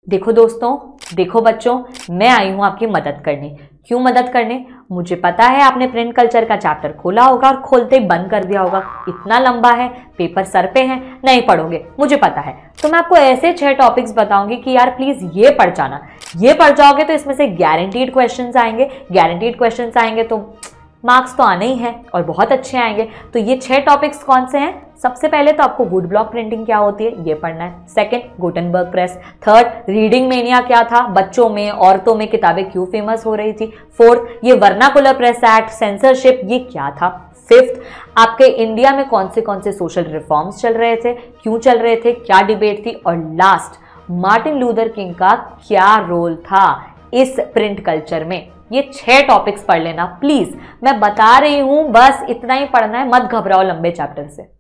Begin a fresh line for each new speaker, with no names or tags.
देखो दोस्तों, देखो बच्चों, मैं आई हूं आपकी मदद करने। क्यों मदद करने? मुझे पता है आपने प्रिंट कल्चर का चैप्टर खोला होगा और खोलते ही बंद कर दिया होगा। इतना लंबा है, पेपर सर पे है, नहीं पढ़ोगे, मुझे पता है। तो मैं आपको ऐसे 6 टॉपिक्स बताऊंगी कि यार प्लीज ये पढ़ जाना। ये पढ़ जाओगे तो इसमें से गारंटीड क्वेश्चंस आएंगे। गारंटीड क्वेश्चंस आएंगे तो मार्क्स तो आने ही हैं और बहुत अच्छे आएंगे। तो ये 6 टॉपिक्स कौन से हैं? सबसे पहले तो आपको वुड ब्लॉक प्रिंटिंग क्या होती है ये पढ़ना है। Second, Gutenberg press. Third, reading mania क्या था, बच्चों में औरतों में किताबें क्यों फेमस हो रही थी। फोर्थ, ये वर्नाकुलर प्रेस एक्ट, सेंसरशिप, ये क्या था। फिफ्थ, आपके इंडिया में कौन से सोशल रिफॉर्म्स चल रहे थे, क्यों चल रहे थे, क्या डिबेट थी। और लास्ट, मार्टिन लूथर किंग का क्या रोल था इस प्रिंट कल्चर में। ये 6 टॉपिक्स पढ़ लेना प्लीज। मैं बता रही हूं, बस इतना ही पढ़ना है, मत घबराओ लंबे चैप्टर से।